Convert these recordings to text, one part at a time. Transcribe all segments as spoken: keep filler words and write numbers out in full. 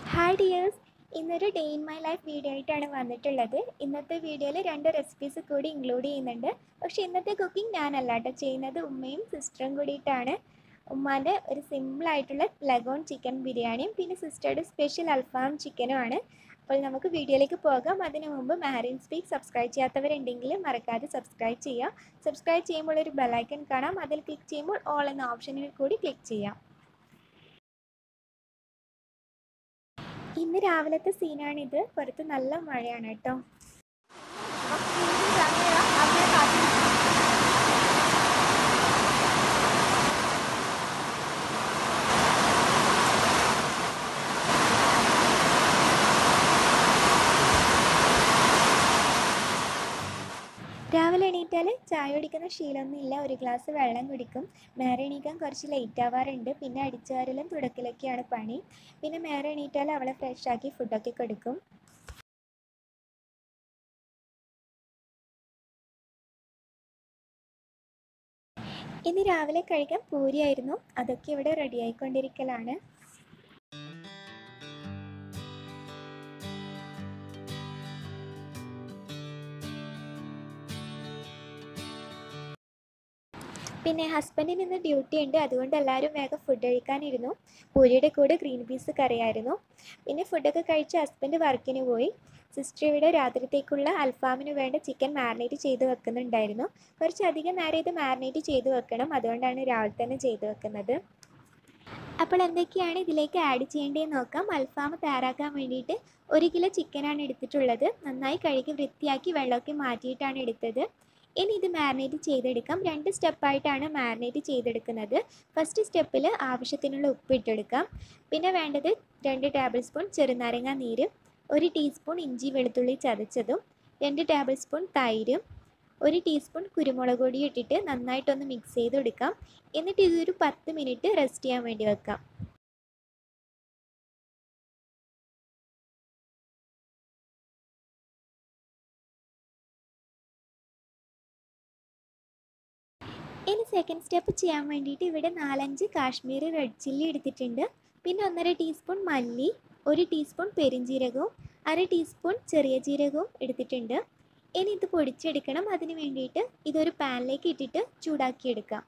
Hi dears, ഇന്നൊരു day in my life video ആയിട്ടാണ് വന്നിട്ടുള്ളത്. ഇന്നത്തെ വീഡിയോയിൽ രണ്ട് റെസിപ്പീസ് കൂടി ഇൻക്ലൂഡ് ചെയ്യുന്നുണ്ട്. പക്ഷേ ഇന്നത്തെ കുക്കിംഗ് ഞാനല്ല കേട്ടോ ചെയ്യുന്നത്, ഉമ്മയും സിസ്റ്ററും കൂടിയിട്ടാണ്. ഉമ്മാൻ്റെ ഒരു സിമ്പിളായിട്ടുള്ള ലഗോൺ ചിക്കൻ ബിരിയാണിയും പിന്നെ സിസ്റ്ററുടെ സ്പെഷ്യൽ അൽഫാം ചിക്കനും ആണ്. അപ്പോൾ നമുക്ക് വീഡിയോയിലേക്ക് പോകാം. അതിനു മുമ്പ് മാരിൻ സ്പീക്ക് സബ്സ്ക്രൈബ് ചെയ്യാത്തവരുണ്ടെങ്കിൽ മറക്കാതെ സബ്സ്ക്രൈബ് ചെയ്യുക. സബ്സ്ക്രൈബ് ചെയ്യുമ്പോൾ ഒരു ബെല്ലൈക്കൺ കാണാം, അതിൽ ക്ലിക്ക് ചെയ്യുമ്പോൾ ഓൾ എന്ന ഓപ്ഷനിൽ കൂടി ക്ലിക്ക് ചെയ്യാം. ഇന്ന് രാവിലത്തെ സീനാണിത്. പുറത്ത് നല്ല മഴയാണ് കേട്ടോ. രാവിലെ എണീറ്റാൽ ചായ കുടിക്കുന്ന ശീലമൊന്നും ഇല്ല. ഒരു ഗ്ലാസ് വെള്ളം കുടിക്കും. മേരെ എണീക്കാൻ കുറച്ച് ലേറ്റ് ആവാറുണ്ട്. പിന്നെ അടിച്ചുവാരലും തുടക്കലൊക്കെയാണ് പണി. പിന്നെ മേരെ എണീറ്റാൽ അവളെ ഫ്രഷാക്കി ഫുഡൊക്കെ കൊടുക്കും. ഇന്ന് രാവിലെ കഴിക്കാൻ പൂരിയായിരുന്നു. അതൊക്കെ ഇവിടെ റെഡി ആയിക്കൊണ്ടിരിക്കലാണ്. പിന്നെ ഹസ്ബൻഡിന് ഇന്ന് ഡ്യൂട്ടി ഉണ്ട്, അതുകൊണ്ട് എല്ലാവരും വേഗം ഫുഡ് കഴിക്കാനിരുന്നു. പൂരിയുടെ കൂടെ ഗ്രീൻ പീസ് കറിയായിരുന്നു. പിന്നെ ഫുഡൊക്കെ കഴിച്ച് ഹസ്ബൻഡ് വർക്കിന് പോയി. സിസ്റ്റർ ഇവിടെ രാത്രിത്തേക്കുള്ള അൽഫാമിന് വേണ്ട ചിക്കൻ മാരിനേറ്റ് ചെയ്ത് വെക്കുന്നുണ്ടായിരുന്നു. കുറച്ചധികം നേരം ഇത് മാരിനേറ്റ് ചെയ്ത് വെക്കണം, അതുകൊണ്ടാണ് രാവിലെ തന്നെ ചെയ്ത് വെക്കുന്നത്. അപ്പോൾ എന്തൊക്കെയാണ് ഇതിലേക്ക് ആഡ് ചെയ്യേണ്ടതെന്ന് നോക്കാം. അൽഫാം തയ്യാറാക്കാൻ വേണ്ടിയിട്ട് ഒരു കിലോ ചിക്കനാണ് എടുത്തിട്ടുള്ളത്. നന്നായി കഴുകി വൃത്തിയാക്കി വെള്ളമൊക്കെ മാറ്റിയിട്ടാണ് എടുത്തത്. ഇനി ഇത് മാരിനേറ്റ് ചെയ്തെടുക്കാം. രണ്ട് സ്റ്റെപ്പായിട്ടാണ് മാരിനേറ്റ് ചെയ്തെടുക്കുന്നത്. ഫസ്റ്റ് സ്റ്റെപ്പിൽ ആവശ്യത്തിനുള്ള ഉപ്പ് ഇട്ടെടുക്കാം. പിന്നെ വേണ്ടത് രണ്ട് ടേബിൾ സ്പൂൺ ചെറുനാരങ്ങ നീര്, ഒരു ടീസ്പൂൺ ഇഞ്ചി വെളുത്തുള്ളി ചതച്ചതും, രണ്ട് ടേബിൾ സ്പൂൺ തൈരും, ഒരു ടീസ്പൂൺ കുരുമുളക് പൊടി ഇട്ടിട്ട് നന്നായിട്ടൊന്ന് മിക്സ് ചെയ്തെടുക്കാം. എന്നിട്ട് ഇതൊരു പത്ത് മിനിറ്റ് റെസ്റ്റ് ചെയ്യാൻ വേണ്ടി വെക്കാം. ഇനി സെക്കൻഡ് സ്റ്റെപ്പ് ചെയ്യാൻ വേണ്ടിയിട്ട് ഇവിടെ നാലഞ്ച് കാശ്മീരി റെഡ് ചില്ലി എടുത്തിട്ടുണ്ട്. പിന്നെ ഒന്നര ടീസ്പൂൺ മല്ലി, ഒരു ടീസ്പൂൺ പെരിഞ്ജീരകവും അര ടീസ്പൂൺ ചെറിയ ജീരകവും എടുത്തിട്ടുണ്ട്. ഇനി ഇത് പൊടിച്ചെടുക്കണം. അതിന് വേണ്ടിയിട്ട് ഇതൊരു പാനിലേക്ക് ഇട്ടിട്ട് ചൂടാക്കിയെടുക്കാം.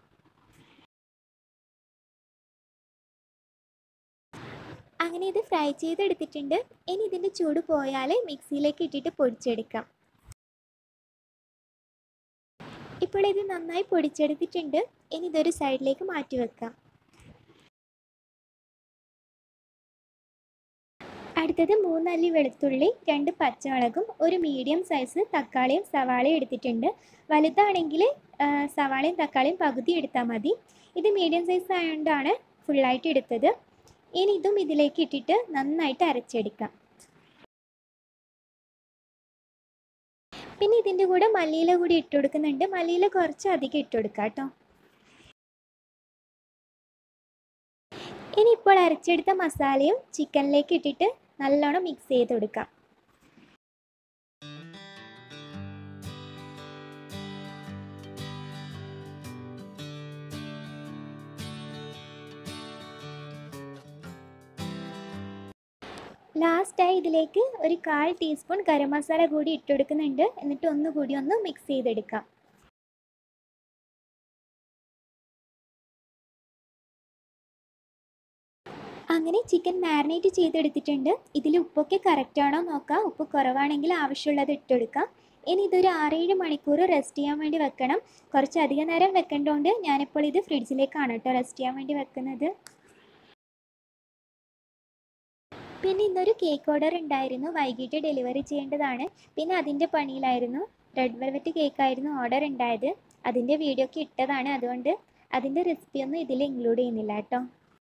അങ്ങനെ ഇത് ഫ്രൈ ചെയ്തെടുത്തിട്ടുണ്ട്. ഇനി ഇതിൻ്റെ ചൂട് പോയാൽ മിക്സിയിലേക്ക് ഇട്ടിട്ട് പൊടിച്ചെടുക്കാം. ഇപ്പോൾ ഇത് നന്നായി പൊടിച്ചെടുത്തിട്ടുണ്ട്. ഇനി ഇതൊരു സൈഡിലേക്ക് മാറ്റി വെക്കാം. അടുത്തത് മൂന്നല്ലി വെളുത്തുള്ളി, രണ്ട് പച്ചമുളകും ഒരു മീഡിയം സൈസ് തക്കാളിയും സവാളയും എടുത്തിട്ടുണ്ട്. വലുതാണെങ്കിൽ സവാളയും തക്കാളിയും പകുതി എടുത്താൽ മതി. ഇത് മീഡിയം സൈസ് ആയതുകൊണ്ടാണ് ഫുള്ളായിട്ട് എടുത്തത്. ഇനി ഇതും ഇതിലേക്ക് ഇട്ടിട്ട് നന്നായിട്ട് അരച്ചെടുക്കാം. പിന്നെ ഇതിൻ്റെ കൂടെ മല്ലിയില കൂടി ഇട്ട് കൊടുക്കുന്നുണ്ട്. മല്ലിയില കുറച്ച് അധികം ഇട്ട് കൊടുക്കാം കേട്ടോ. ഇനി ഇപ്പോൾ അരച്ചെടുത്ത മസാലയും ചിക്കനിലേക്ക് ഇട്ടിട്ട് നല്ലോണം മിക്സ് ചെയ്ത് കൊടുക്കാം. ലാസ്റ്റായി ഇതിലേക്ക് ഒരു കാൽ ടീസ്പൂൺ ഗരം മസാല കൂടി ഇട്ട് കൊടുക്കുന്നുണ്ട്. എന്നിട്ട് ഒന്നുകൂടി ഒന്ന് മിക്സ് ചെയ്തെടുക്കാം. അങ്ങനെ ചിക്കൻ മാരിനേറ്റ് ചെയ്തെടുത്തിട്ടുണ്ട്. ഇതിൽ ഉപ്പൊക്കെ കറക്റ്റ് ആണോ നോക്കാം. ഉപ്പ് കുറവാണെങ്കിൽ ആവശ്യമുള്ളത് ഇട്ടെടുക്കാം. ഇനി ഇതൊരു ആറേഴ് മണിക്കൂർ റെസ്റ്റ് ചെയ്യാൻ വേണ്ടി വെക്കണം. കുറച്ചധികം നേരം വെക്കേണ്ടതുകൊണ്ട് ഞാനിപ്പോൾ ഇത് ഫ്രിഡ്ജിലേക്കാണ് കേട്ടോ റെസ്റ്റ് ചെയ്യാൻ വേണ്ടി വെക്കുന്നത്. പിന്നെ ഇന്നൊരു കേക്ക് ഓർഡർ ഉണ്ടായിരുന്നു. വൈകിട്ട് ഡെലിവറി ചെയ്യേണ്ടതാണ്. പിന്നെ അതിൻ്റെ പണിയിലായിരുന്നു. റെഡ് വെൽവെറ്റ് കേക്കായിരുന്നു ഓർഡർ ഉണ്ടായത്. അതിൻ്റെ വീഡിയോ ഒക്കെ ഇട്ടതാണ്, അതുകൊണ്ട് അതിൻ്റെ റെസിപ്പിയൊന്നും ഇതിൽ ഇൻക്ലൂഡ് ചെയ്യുന്നില്ല കേട്ടോ.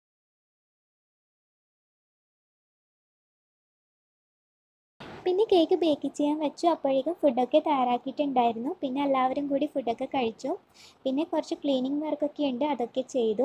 പിന്നെ കേക്ക് ബേക്ക് ചെയ്യാൻ വെച്ചു. അപ്പോഴേക്കും ഫുഡൊക്കെ തയ്യാറാക്കിയിട്ടുണ്ടായിരുന്നു. പിന്നെ എല്ലാവരും കൂടി ഫുഡൊക്കെ കഴിച്ചു. പിന്നെ കുറച്ച് ക്ലീനിങ് വർക്കൊക്കെ ഉണ്ട്, അതൊക്കെ ചെയ്തു.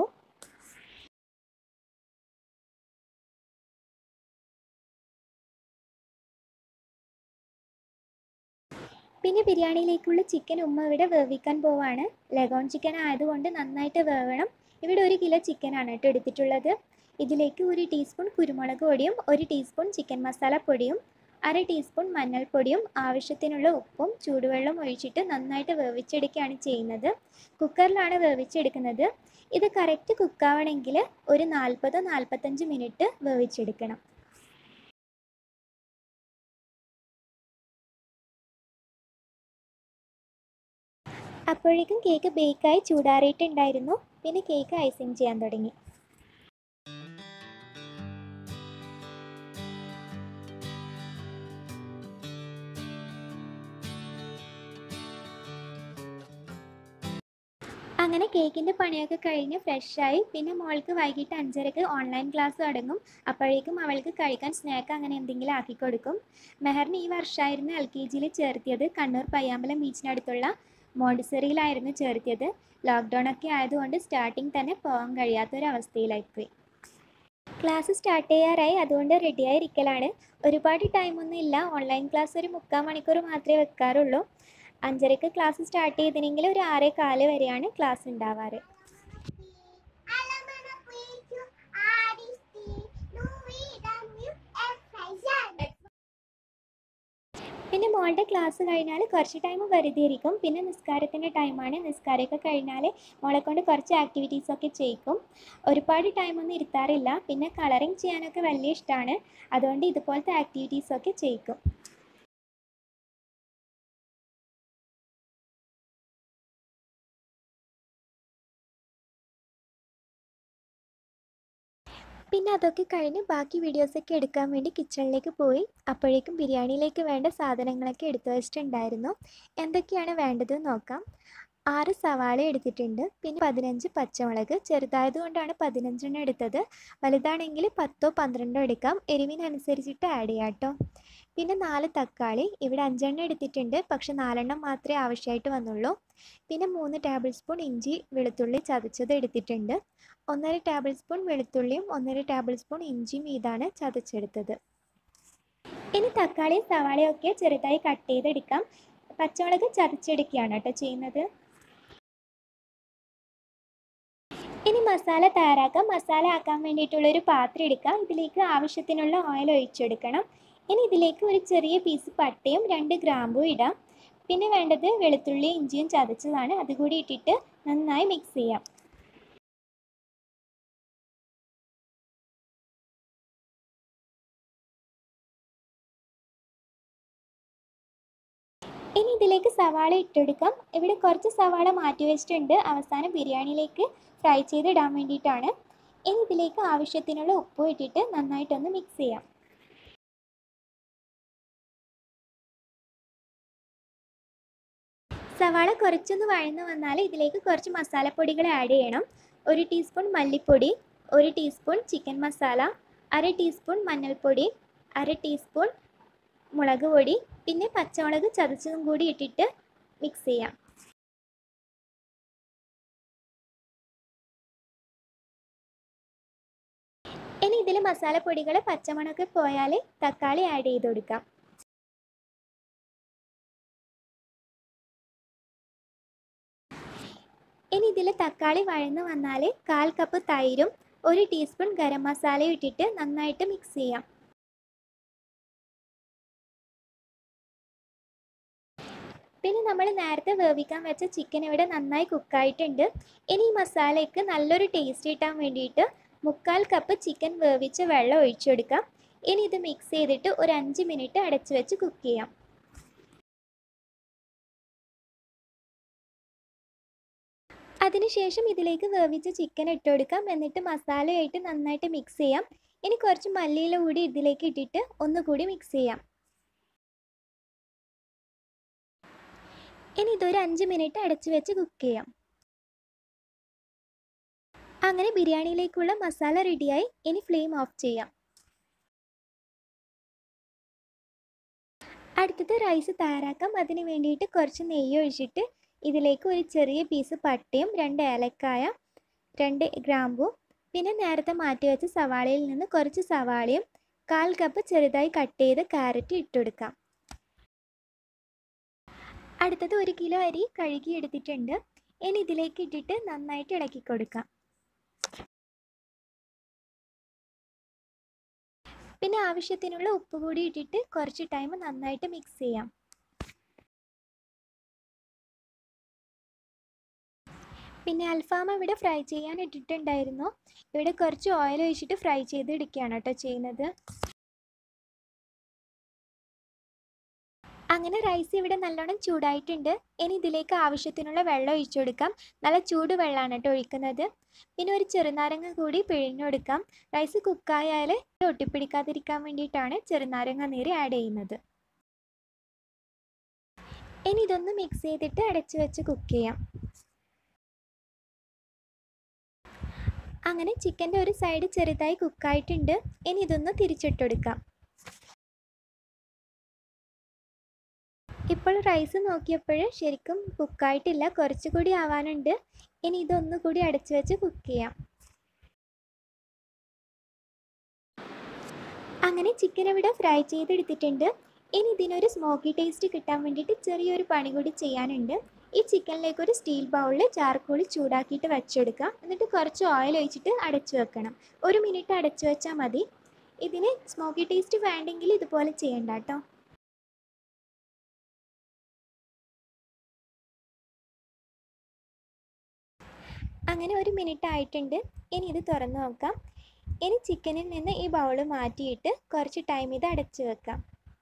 പിന്നെ ബിരിയാണിയിലേക്കുള്ള ചിക്കൻ ഉമ്മ ഇവിടെ വേവിക്കാൻ പോവാണ്. ലഗോൺ ചിക്കൻ ആയതുകൊണ്ട് നന്നായിട്ട് വേവണം. ഇവിടെ ഒരു കിലോ ചിക്കനാണ് കേട്ടോ എടുത്തിട്ടുള്ളത്. ഇതിലേക്ക് ഒരു ടീസ്പൂൺ കുരുമുളക് പൊടിയും ഒരു ടീസ്പൂൺ ചിക്കൻ മസാല പൊടിയും അര ടീസ്പൂൺ മഞ്ഞൾപ്പൊടിയും ആവശ്യത്തിനുള്ള ഉപ്പും ചൂടുവെള്ളം ഒഴിച്ചിട്ട് നന്നായിട്ട് വേവിച്ചെടുക്കുകയാണ് ചെയ്യുന്നത്. കുക്കറിലാണ് വേവിച്ചെടുക്കുന്നത്. ഇത് കറക്റ്റ് കുക്കാവണമെങ്കിൽ ഒരു നാൽപ്പത് നാൽപ്പത്തഞ്ച് മിനിറ്റ് വേവിച്ചെടുക്കണം. അപ്പോഴേക്കും കേക്ക് ബേക്കായി ചൂടാറിയിട്ടുണ്ടായിരുന്നു. പിന്നെ കേക്ക് ഐസിങ് ചെയ്യാൻ തുടങ്ങി. അങ്ങനെ കേക്കിൻ്റെ പണിയൊക്കെ കഴിഞ്ഞ് ഫ്രഷായി. പിന്നെ മോൾക്ക് വൈകിട്ട് അഞ്ചരക്ക് ഓൺലൈൻ ക്ലാസ് തുടങ്ങും. അപ്പോഴേക്കും അവൾക്ക് കഴിക്കാൻ സ്നാക്ക് അങ്ങനെ എന്തെങ്കിലും ആക്കി കൊടുക്കും. മെഹറിന് ഈ വർഷമായിരുന്നു എൽ കെ ജിയിൽ ചേർത്തിയത്. കണ്ണൂർ പയ്യാമ്പലം ബീച്ചിനടുത്തുള്ള മോണ്ടിസറിയിലായിരുന്നു ചേർത്തിയത്. ലോക്ക്ഡൗൺ ഒക്കെ ആയതുകൊണ്ട് സ്റ്റാർട്ടിങ് തന്നെ പോകാൻ കഴിയാത്തൊരവസ്ഥയിലായിപ്പോയി. ക്ലാസ് സ്റ്റാർട്ട് ചെയ്യാറായി, അതുകൊണ്ട് റെഡിയായി ഇരിക്കലാണ്. ഒരുപാട് ടൈമൊന്നും ഇല്ല. ഓൺലൈൻ ക്ലാസ് ഒരു മുക്കാൽ മണിക്കൂർ മാത്രമേ വെക്കാറുള്ളൂ. അഞ്ചരക്ക് ക്ലാസ് സ്റ്റാർട്ട് ചെയ്തിനെങ്കിൽ ഒരു ആറേ കാല് വരെയാണ് ക്ലാസ് ഉണ്ടാവാറ്. പിന്നെ മോളുടെ ക്ലാസ് കഴിഞ്ഞാൽ കുറച്ച് ടൈം വെറുതെ ഇരിക്കും. പിന്നെ നിസ്കാരത്തിൻ്റെ ടൈമാണ്. നിസ്കാരമൊക്കെ കഴിഞ്ഞാൽ മോളെ കൊണ്ട് കുറച്ച് ആക്ടിവിറ്റീസൊക്കെ ചെയ്യിക്കും. ഒരുപാട് ടൈമൊന്നും ഇരുത്താറില്ല. പിന്നെ കളറിങ് ചെയ്യാനൊക്കെ വലിയ ഇഷ്ടമാണ്. അതുകൊണ്ട് ഇതുപോലത്തെ ആക്ടിവിറ്റീസൊക്കെ ചെയ്യിക്കും. പിന്നെ അതൊക്കെ കഴിഞ്ഞ് ബാക്കി വീഡിയോസൊക്കെ എടുക്കാൻ വേണ്ടി കിച്ചണിലേക്ക് പോയി. അപ്പോഴേക്കും ബിരിയാണിയിലേക്ക് വേണ്ട സാധനങ്ങളൊക്കെ എടുത്തു വെച്ചിട്ടുണ്ടായിരുന്നു. എന്തൊക്കെയാണ് വേണ്ടതെന്ന് നോക്കാം. ആറ് സവാള എടുത്തിട്ടുണ്ട്. പിന്നെ പതിനഞ്ച് പച്ചമുളക്. ചെറുതായതുകൊണ്ടാണ് പതിനഞ്ചെണ്ണം എടുത്തത്. വലുതാണെങ്കിൽ പത്തോ പന്ത്രണ്ടോ എടുക്കാം. എരിവിനനുസരിച്ചിട്ട് ആഡ് ചെയ്യാം കേട്ടോ. പിന്നെ നാല് തക്കാളി. ഇവിടെ അഞ്ചെണ്ണം എടുത്തിട്ടുണ്ട്, പക്ഷെ നാലെണ്ണം മാത്രമേ ആവശ്യമായിട്ട് വന്നുള്ളൂ. പിന്നെ മൂന്ന് ടേബിൾ സ്പൂൺ ഇഞ്ചി വെളുത്തുള്ളി ചതച്ചത് എടുത്തിട്ടുണ്ട്. ഒന്നര ടേബിൾ സ്പൂൺ വെളുത്തുള്ളിയും ഒന്നര ടേബിൾ സ്പൂൺ ഇഞ്ചിയും ഇതാണ് ചതച്ചെടുത്തത്. ഇനി തക്കാളിയും സവാളയും ഒക്കെ ചെറുതായി കട്ട് ചെയ്തെടുക്കാം. പച്ചമുളക് ചതച്ചെടുക്കുകയാണ് കേട്ടോ ചെയ്യുന്നത്. ഇനി മസാല തയ്യാറാക്കാം. മസാല ആക്കാൻ വേണ്ടിയിട്ടുള്ളൊരു പാത്രം എടുക്കാം. ഇതിലേക്ക് ആവശ്യത്തിനുള്ള ഓയിൽ ഒഴിച്ചെടുക്കണം. ഇനി ഇതിലേക്ക് ഒരു ചെറിയ പീസ് പട്ടയും രണ്ട് ഗ്രാമ്പും ഇടാം. പിന്നെ വേണ്ടത് വെളുത്തുള്ളി ഇഞ്ചിയും ചതച്ചതാണ്. അതുകൂടി ഇട്ടിട്ട് നന്നായി മിക്സ് ചെയ്യാം. ഇനി ഇതിലേക്ക് സവാള ഇട്ടെടുക്കാം. ഇവിടെ കുറച്ച് സവാള മാറ്റി വെച്ചിട്ടുണ്ട്, അവസാനം ബിരിയാണിയിലേക്ക് ഫ്രൈ ചെയ്ത് ഇടാൻ വേണ്ടിയിട്ടാണ്. ഇനി ഇതിലേക്ക് ആവശ്യത്തിനുള്ള ഉപ്പ് ഇട്ടിട്ട് നന്നായിട്ടൊന്ന് മിക്സ് ചെയ്യാം. സവാള കുറച്ചൊന്ന് വഴന്ന് വന്നാൽ ഇതിലേക്ക് കുറച്ച് മസാലപ്പൊടികൾ ആഡ് ചെയ്യണം. ഒരു ടീസ്പൂൺ മല്ലിപ്പൊടി, ഒരു ടീസ്പൂൺ ചിക്കൻ മസാല, അര ടീസ്പൂൺ മഞ്ഞൾപ്പൊടി, അര ടീസ്പൂൺ മുളക് പൊടി, പിന്നെ പച്ചമുളക് ചതച്ചതും കൂടി ഇട്ടിട്ട് മിക്സ് ചെയ്യാം. ഇനി ഇതിൽ മസാലപ്പൊടികൾ പച്ചമണമൊക്കെ പോയാൽ തക്കാളി ആഡ് ചെയ്ത് കൊടുക്കാം. ഇനി ഇതിൽ തക്കാളി വഴന്ന് വന്നാൽ കാൽ കപ്പ് തൈരും ഒരു ടീസ്പൂൺ ഗരം മസാലയും ഇട്ടിട്ട് നന്നായിട്ട് മിക്സ് ചെയ്യാം. പിന്നെ നമ്മൾ നേരത്തെ വേവിക്കാൻ വെച്ച ചിക്കൻ ഇവിടെ നന്നായി കുക്കായിട്ടുണ്ട്. ഇനി ഈ മസാലയ്ക്ക് നല്ലൊരു ടേസ്റ്റ് കിട്ടാൻ വേണ്ടിയിട്ട് മുക്കാൽ കപ്പ് ചിക്കൻ വേവിച്ച് വെള്ളം ഒഴിച്ചെടുക്കാം. ഇനി ഇത് മിക്സ് ചെയ്തിട്ട് ഒരു അഞ്ച് മിനിറ്റ് അടച്ചു വെച്ച് കുക്ക് ചെയ്യാം. അതിനുശേഷം ഇതിലേക്ക് വേവിച്ച ചിക്കൻ ഇട്ട് കൊടുക്കാം. എന്നിട്ട് മസാലയായിട്ട് നന്നായിട്ട് മിക്സ് ചെയ്യാം. ഇനി കുറച്ച് മല്ലിയില കൂടി ഇതിലേക്ക് ഇട്ടിട്ട് ഒന്നുകൂടി മിക്സ് ചെയ്യാം. ഇനി ഇതൊരു അഞ്ച് മിനിറ്റ് അടച്ചു വെച്ച് കുക്ക് ചെയ്യാം. അങ്ങനെ ബിരിയാണിയിലേക്കുള്ള മസാല റെഡിയായി. ഇനി ഫ്ലെയിം ഓഫ് ചെയ്യാം. അടുത്തത് റൈസ് തയ്യാറാക്കാം. അതിന് വേണ്ടിയിട്ട് കുറച്ച് നെയ്യ് ഒഴിച്ചിട്ട് ഇതിലേക്ക് ഒരു ചെറിയ പീസ് പട്ടയും രണ്ട് ഏലക്കായ, രണ്ട് ഗ്രാമ്പും, പിന്നെ നേരത്തെ മാറ്റി വെച്ച സവാളയിൽ നിന്ന് കുറച്ച് സവാളയും കാൽ കപ്പ് ചെറുതായി കട്ട് ചെയ്ത് ക്യാരറ്റ് ഇട്ടുകൊടുക്കാം. അടുത്തത് ഒരു കിലോ അരി കഴുകി എടുത്തിട്ടുണ്ട്. ഇനി ഇതിലേക്ക് ഇട്ടിട്ട് നന്നായിട്ട് ഇളക്കി കൊടുക്കാം. പിന്നെ ആവശ്യത്തിനുള്ള ഉപ്പ് കൂടി ഇട്ടിട്ട് കുറച്ച് ടൈം നന്നായിട്ട് മിക്സ് ചെയ്യാം. പിന്നെ അൽഫാം ഇവിടെ ഫ്രൈ ചെയ്യാൻ ഇട്ടിട്ടുണ്ടായിരുന്നു. ഇവിടെ കുറച്ച് ഓയിൽ ഒഴിച്ചിട്ട് ഫ്രൈ ചെയ്ത് എടുക്കുകയാണ് കേട്ടോ ചെയ്യുന്നത്. അങ്ങനെ റൈസ് ഇവിടെ നല്ലോണം ചൂടായിട്ടുണ്ട്. ഇനി ഇതിലേക്ക് ആവശ്യത്തിനുള്ള വെള്ളം ഒഴിച്ചു കൊടുക്കാം. നല്ല ചൂട് വെള്ളമാണ് കേട്ടോ ഒഴിക്കുന്നത്. പിന്നെ ഒരു ചെറുനാരങ്ങ കൂടി പിഴിഞ്ഞു കൊടുക്കാം. റൈസ് കുക്കായാൽ ഒട്ടിപ്പിടിക്കാതിരിക്കാൻ വേണ്ടിയിട്ടാണ് ചെറുനാരങ്ങ നീര് ആഡ് ചെയ്യുന്നത്. ഇനി ഇതൊന്ന് മിക്സ് ചെയ്തിട്ട് അടച്ചു വെച്ച് കുക്ക് ചെയ്യാം. അങ്ങനെ ചിക്കൻ്റെ ഒരു സൈഡ് ചെറുതായി കുക്കായിട്ടുണ്ട്. ഇനി ഇതൊന്ന് തിരിച്ചിട്ടെടുക്കാം. ഇപ്പോൾ റൈസ് നോക്കിയപ്പോൾ ശരിക്കും കുക്കായിട്ടില്ല, കുറച്ചുകൂടി ആവാനുണ്ട്. ഇനി ഇതൊന്നുകൂടി അടച്ചു വെച്ച് കുക്ക് ചെയ്യാം. അങ്ങനെ ചിക്കൻ ഇവിടെ ഫ്രൈ ചെയ്തെടുത്തിട്ടുണ്ട്. ഇനി ഇതിനൊരു സ്മോക്കി ടേസ്റ്റ് കിട്ടാൻ വേണ്ടിയിട്ട് ചെറിയൊരു പണി കൂടി ചെയ്യാനുണ്ട്. ഈ ചിക്കനിലേക്ക് ഒരു സ്റ്റീൽ ബൗളിൽ ചാർക്കോൾ ചൂടാക്കിയിട്ട് വെച്ചെടുക്കാം. എന്നിട്ട് കുറച്ച് ഓയിൽ ഒഴിച്ചിട്ട് അടച്ചു വെക്കണം. ഒരു മിനിറ്റ് അടച്ചു വെച്ചാൽ മതി. ഇതിന് സ്മോക്കി ടേസ്റ്റ് വേണ്ടെങ്കിൽ ഇതുപോലെ ചെയ്യണ്ട കേട്ടോ. അങ്ങനെ ഒരു മിനിറ്റ് ആയിട്ടുണ്ട്. ഇനി ഇത് തുറന്ന് നോക്കാം. ഇനി ചിക്കനിൽ നിന്ന് ഈ ബൗൾ മാറ്റിയിട്ട് കുറച്ച് ടൈം ഇത് അടച്ചു വെക്കാം.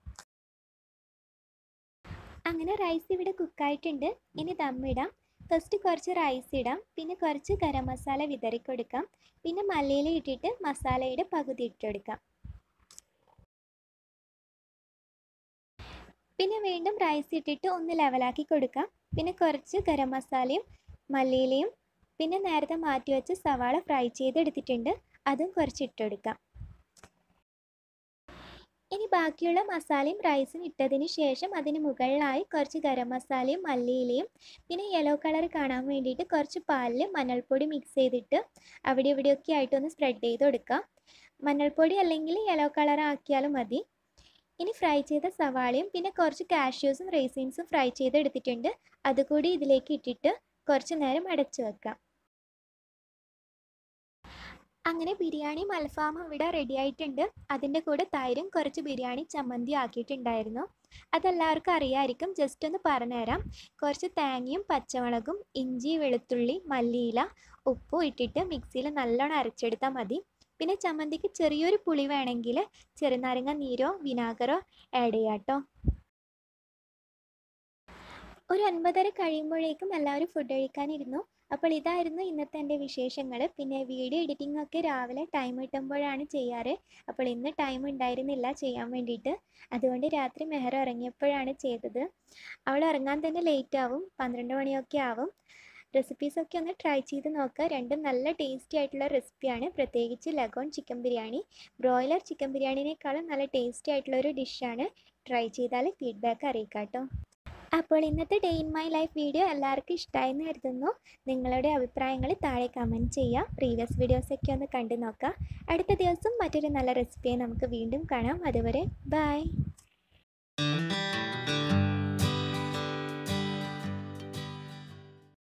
അങ്ങനെ റൈസ് ഇവിടെ കുക്കായിട്ടുണ്ട്. ഇനി ദമ്മിടാം. ഫസ്റ്റ് കുറച്ച് റൈസ് ഇടാം. പിന്നെ കുറച്ച് ഗരം മസാല വിതറി കൊടുക്കാം. പിന്നെ മല്ലിയില ഇട്ടിട്ട് മസാലയുടെ പകുതി ഇട്ടെടുക്കാം. പിന്നെ വീണ്ടും റൈസ് ഇട്ടിട്ട് ഒന്ന് ലെവലാക്കി കൊടുക്കാം. പിന്നെ കുറച്ച് ഗരം മസാലയും മല്ലിയിലയും പിന്നെ നേരത്തെ മാറ്റി വെച്ച് സവാള ഫ്രൈ ചെയ്തെടുത്തിട്ടുണ്ട്, അതും കുറച്ച് ഇട്ടെടുക്കാം. ഇനി ബാക്കിയുള്ള മസാലയും റൈസും ഇട്ടതിന് ശേഷം അതിന് മുകളിലായി കുറച്ച് ഗരം മസാലയും മല്ലിയിലയും പിന്നെ യെല്ലോ കളർ കാണാൻ വേണ്ടിയിട്ട് കുറച്ച് പാലിൽ മഞ്ഞൾപ്പൊടി മിക്സ് ചെയ്തിട്ട് അവിടെ ഇവിടെയൊക്കെ ആയിട്ടൊന്ന് സ്പ്രെഡ് ചെയ്ത് കൊടുക്കാം. മഞ്ഞൾപ്പൊടി അല്ലെങ്കിൽ യെല്ലോ കളർ ആക്കിയാലും മതി. ഇനി ഫ്രൈ ചെയ്ത സവാളയും പിന്നെ കുറച്ച് കാഷ്യൂസും റൈസിൻസും ഫ്രൈ ചെയ്തെടുത്തിട്ടുണ്ട്, അതുകൂടി ഇതിലേക്ക് ഇട്ടിട്ട് കുറച്ച് നേരം അടച്ചു വെക്കാം. അങ്ങനെ ബിരിയാണിയും അൽഫാമും ഇവിടെ റെഡി ആയിട്ടുണ്ട്. അതിൻ്റെ കൂടെ തൈരും കുറച്ച് ബിരിയാണി ചമ്മന്തി ആക്കിയിട്ടുണ്ടായിരുന്നു. അതെല്ലാവർക്കും അറിയാമായിരിക്കും, ജസ്റ്റ് ഒന്ന് പറഞ്ഞുതരാം. കുറച്ച് തേങ്ങയും പച്ചമുളകും ഇഞ്ചി വെളുത്തുള്ളി മല്ലിയില ഉപ്പും ഇട്ടിട്ട് മിക്സിയിൽ നല്ലോണം അരച്ചെടുത്താൽ മതി. പിന്നെ ചമ്മന്തിക്ക് ചെറിയൊരു പുളി വേണമെങ്കിൽ ചെറുനാരങ്ങ നീരോ വിനാഗറോ ആഡ് ചെയ്യാം കേട്ടോ. ഒരു ഒൻപതര കഴിയുമ്പോഴേക്കും എല്ലാവരും ഫുഡ് കഴിക്കാനിരുന്നു. അപ്പോൾ ഇതായിരുന്നു ഇന്നത്തെ എൻ്റെ വിശേഷങ്ങൾ. പിന്നെ വീഡിയോ എഡിറ്റിംഗ് ഒക്കെ രാവിലെ ടൈം കിട്ടുമ്പോഴാണ് ചെയ്യാറ്. അപ്പോൾ ഇന്ന് ടൈം ഉണ്ടായിരുന്നില്ല ചെയ്യാൻ വേണ്ടിയിട്ട്. അതുകൊണ്ട് രാത്രി മെഹർ ഇറങ്ങിയപ്പോഴാണ് ചെയ്തത്. അവൾ ഇറങ്ങാൻ തന്നെ ലേറ്റ് ആവും, പന്ത്രണ്ട് മണിയൊക്കെ ആവും. റെസിപ്പീസൊക്കെ ഒന്ന് ട്രൈ ചെയ്ത് നോക്കുക. രണ്ടും നല്ല ടേസ്റ്റി ആയിട്ടുള്ള റെസിപ്പിയാണ്. പ്രത്യേകിച്ച് leghorn chicken biryani broiler chicken ബിരിയാണിനേക്കാളും നല്ല ടേസ്റ്റി ആയിട്ടുള്ളൊരു ഡിഷാണ്. ട്രൈ ചെയ്താൽ ഫീഡ്ബാക്ക് അറിയിക്കാം കേട്ടോ. അപ്പോൾ ഇന്നത്തെ day in my life video എല്ലാവർക്കും ഇഷ്ടമായെന്ന് കരുതുന്നു. നിങ്ങളുടെ അഭിപ്രായങ്ങൾ താഴെ കമൻറ്റ് ചെയ്യുക. പ്രീവിയസ് വീഡിയോസൊക്കെ ഒന്ന് കണ്ടു നോക്കുക. അടുത്ത ദിവസം മറ്റൊരു നല്ല റെസിപ്പിയെ നമുക്ക് വീണ്ടും കാണാം. അതുവരെ ബൈ.